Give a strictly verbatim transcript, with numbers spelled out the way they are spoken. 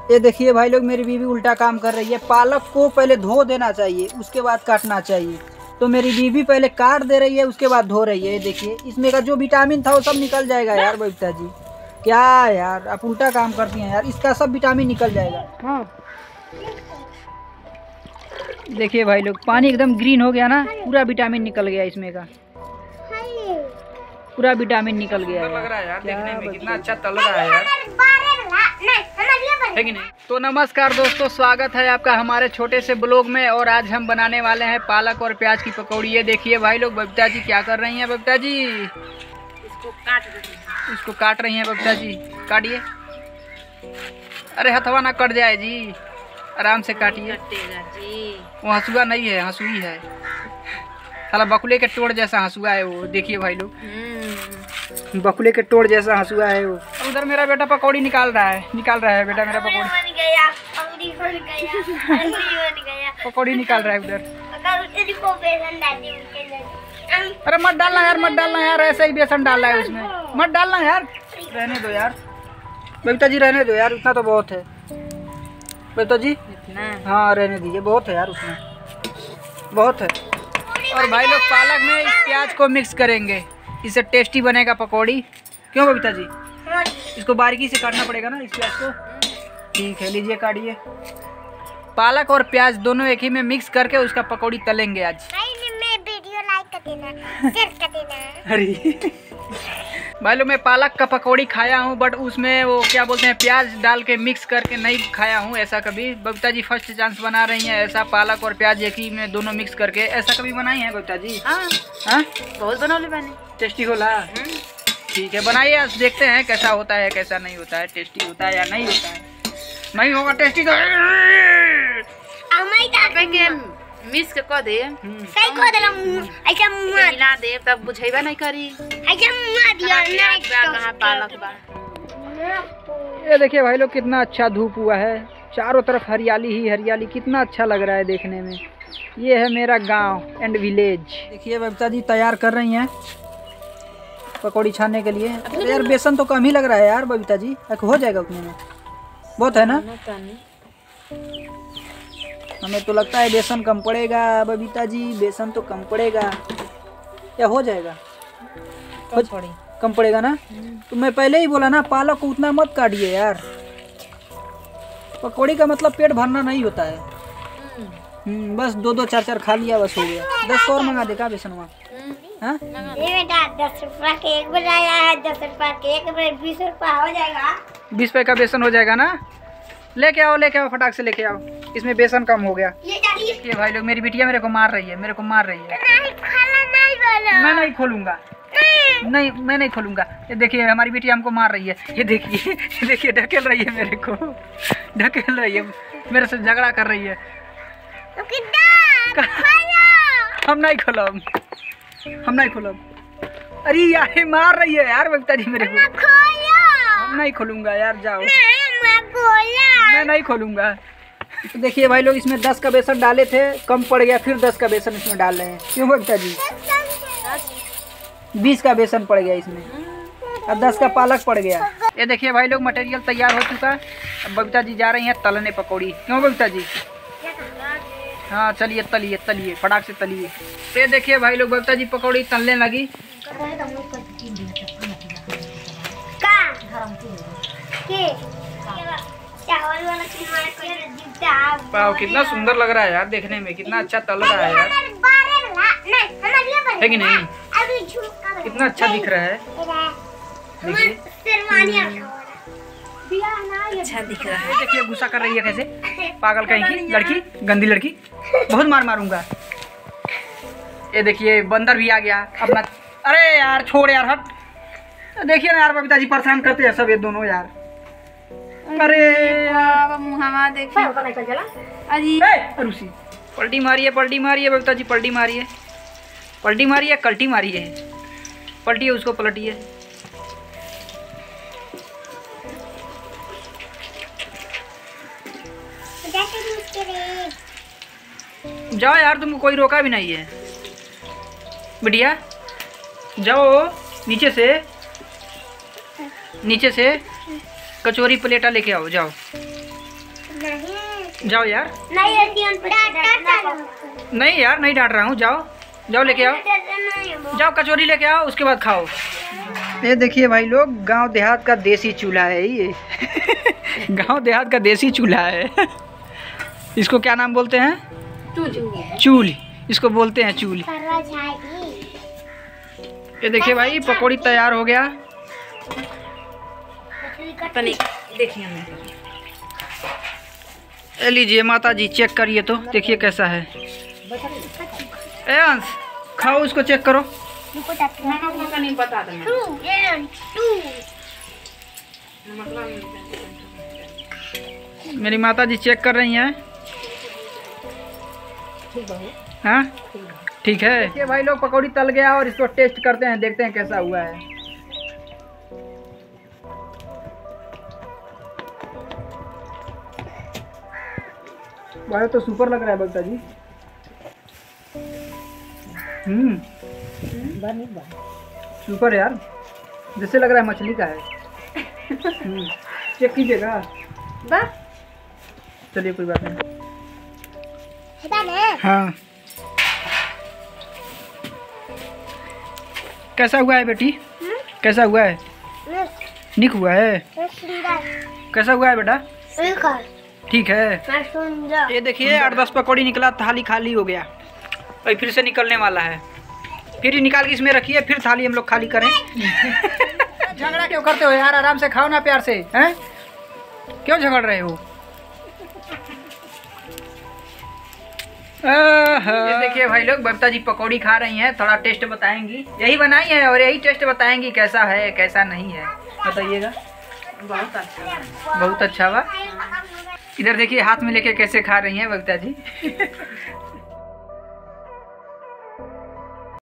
ये देखिए भाई लोग, मेरी बीवी उल्टा काम कर रही है। पालक को पहले धो देना चाहिए, उसके बाद काटना चाहिए। तो मेरी बीवी पहले काट दे रही है, उसके बाद धो रही है। ये देखिए, इसमें का जो विटामिन था वो सब निकल जाएगा यार बबीता जी। क्या यार, आप उल्टा काम करती हैं यार, इसका सब विटामिन निकल जाएगा। हाँ देखिए भाई लोग, पानी एकदम ग्रीन हो गया ना, पूरा विटामिन निकल गया इसमें का, पूरा विटामिन निकल गया। लग रहा है यार देखने में, कितना अच्छा तल रहा है यार, है कि नहीं? तो नमस्कार दोस्तों, स्वागत है आपका हमारे छोटे से ब्लॉग में। और आज हम बनाने वाले हैं पालक और प्याज की पकौड़ी। ये देखिए भाई लोग, बबीता जी क्या कर रही हैं। बबीता जी इसको काट रही हैं, इसको काट रही हैं बबीता जी। काटिए, अरे हथवा ना कट जाए जी, आराम से काटिए। वो हंसुआ नहीं है, हंसुई है, साला बकुले के टोड़ जैसा हंसुआ है वो। देखिए भाई लोग, बकुले के टोड़ जैसा हंसुआ है वो। उधर मेरा बेटा पकौड़ी निकाल रहा है, निकाल रहा है बेटा मेरा पकौड़ी, पकौड़ी निकाल रहा है उधर। अरे मत डालना यार, मत डालना यार, ऐसे ही बेसन डालना है उसमें, मत डालना यार, रहने दो यार बबीता जी, रहने दो यार, उतना तो बहुत है बबीता जी। हाँ रहने दीजिए, बहुत है यार, उसमें बहुत है। और भाई लोग, पालक में इस प्याज को मिक्स करेंगे, इससे टेस्टी बनेगा पकौड़ी। क्यों बबीता जी? इसको बारीकी से काटना पड़ेगा ना इस प्याज को। ठीक है, लीजिए काटिए। पालक और प्याज दोनों एक ही में मिक्स करके उसका पकौड़ी तलेंगे आज। वीडियो लाइक कर देना, शेयर कर देना। अरे भाई लोग, मैं पालक का पकौड़ी खाया हूँ, बट उसमें वो क्या बोलते हैं, प्याज डाल के मिक्स करके नहीं खाया हूँ ऐसा कभी। बबीता जी फर्स्ट चांस बना रही हैं ऐसा, पालक और प्याज एक ही में दोनों मिक्स करके। ऐसा कभी बनाई है बबीता जी? हाँ हाँ, बहुत बनौली बनी, टेस्टी होला। ठीक है, बनाइए, आज देखते हैं कैसा होता है कैसा नहीं होता है, टेस्टी होता है या नहीं होता है। नहीं होगा टेस्टी तो मिस के कह दे, सही कह देला, ऐसा मुआ मिला दे तब बुझेबा नहीं करी, ऐसा मुआ दिया नहीं कहां पालक बा। ये देखिए भाई लोग, कितना अच्छा धूप हुआ है, चारों तरफ हरियाली ही हरियाली, कितना अच्छा लग रहा है देखने में। ये है मेरा गांव एंड विलेज। देखिए बबीता जी तैयार कर रही हैं पकौड़ी छानने के लिए। तो यार बेसन तो कम ही लग रहा है यार बबीता जी, हो जाएगा उतने में, बहुत है ना? हमें तो लगता है बेसन कम पड़ेगा बबीता जी, बेसन तो कम पड़ेगा, या हो जाएगा? कम पड़े, कम पड़ेगा ना? तो मैं पहले ही बोला ना, पालक को उतना मत काटिए यार, पकौड़ी का मतलब पेट भरना नहीं होता है। हम्म, बस दो दो चार चार खा लिया बस हो गया। दस और मंगा देगा बेसन वहाँ। हाँ बेटा, दस रुपया के एक बनाया है, दस रुपया के एक में बीस रुपया हो जाएगा, बीस रुपये का बेसन हो जाएगा ना? लेके आओ, लेके आओ, फटाक से लेके आओ, इसमें बेसन कम हो गया। ये भाई लोग, मेरी बिटिया मेरे को मार रही है, मेरे को मार रही है। नहीं, नहीं, मैं नहीं खोलूंगा, नहीं।, नहीं मैं नहीं खोलूंगा। ये देखिए हमारी बिटिया हमको मार रही है, ये देखिए, ये देखिए ढकेल रही है मेरे को, ढकेल रही है, मेरे से झगड़ा कर रही है। हम नहीं खोलब, हम नहीं खोलब। अरे यार मार रही है यार बबीता जी मेरे को, हम नहीं खोलूंगा यार, जाओ, मैं नहीं खोलूंगा। तो देखिए भाई लोग, इसमें दस का बेसन डाले थे, कम पड़ गया, फिर दस का बेसन इसमें डाल रहे हैं। क्यों बबीता जी? बीस का बेसन पड़ गया इसमें, अब दस का पालक पड़ गया। ये देखिए भाई लोग, मटेरियल तैयार हो चुका। अब बबीता जी जा रही हैं तलने पकौड़ी। क्यों बबीता जी? हाँ चलिए, तलिए तलिए, फटाक से तलिए। तो ये देखिए भाई लोग, बबीता जी पकौड़ी तलने लगी। वाह, कितना सुंदर लग रहा है यार देखने में, कितना अच्छा तल रहा है यार, है कि नहीं? कितना अच्छा दिख रहा है, देखिए अच्छा दिख रहा है। देखिए गुस्सा कर रही है कैसे, पागल कहीं की लड़की, गंदी लड़की, बहुत मार मारूंगा। ये देखिए बंदर भी आ गया अपना। अरे यार छोड़ यार, हट। देखिए ना यार, बबीता जी परेशान करते हैं सब ये दोनों यार। अरे यार मुहावा देखिए, अरुसी पलटी मारी है, पलटी मारी है बबीता जी, पलटी मारी है, पलटी मारी है, कल्टी मारी है, पलटी है उसको, पलटी है। जाओ यार, तुमको कोई रोका भी नहीं है बिटिया, जाओ नीचे से, नीचे से कचौरी प्लेटा लेके आओ, जाओ नहीं जाओ यार। नहीं नहीं यार नहीं डांट रहा हूँ, जाओ जाओ लेके आओ, जाओ कचौरी लेके आओ, उसके बाद खाओ। ये देखिए भाई लोग, गांव देहात का देसी चूल्हा है ये। गांव देहात का देसी चूल्हा है। इसको क्या नाम बोलते हैं? चूल। इसको बोलते हैं चूल। ये देखिए भाई पकौड़ी तैयार हो गया। देखिए ए लीजिए माता जी, चेक करिए तो देखिए कैसा है। ए अंश खाओ, उसको चेक करो। नहीं बता देना। मेरी माता जी चेक कर रही हैं। हाँ ठीक है। देखिए भाई लोग पकौड़ी तल गया और इसको टेस्ट करते हैं, देखते हैं कैसा हुआ है। भाई तो सुपर लग रहा है बगता जी। हम्म सुपर यार, जैसे लग रहा है मछली का है। चेक कीजिएगा। चलिए कोई बात नहीं। हाँ कैसा हुआ है बेटी? कैसा हुआ है? निक हुआ है। कैसा हुआ है बेटा? ठीक है। ये देखिए आठ दस पकौड़ी निकला, थाली खाली हो गया और फिर से निकलने वाला है। फिर निकाल के इसमें रखिए, फिर थाली हम लोग खाली करें। झगड़ा क्यों करते हो यार? आराम से खाओ ना प्यार से, हैं? क्यों झगड़ रहे हो? ये देखिए भाई लोग बबीता जी पकौड़ी खा रही हैं, थोड़ा टेस्ट बताएंगी। यही बनाई है और यही टेस्ट बताएंगी कैसा है कैसा नहीं है, बताइएगा। बहुत अच्छा, बहुत अच्छा हुआ। इधर देखिए हाथ में लेके कैसे खा रही हैं बबीता जी।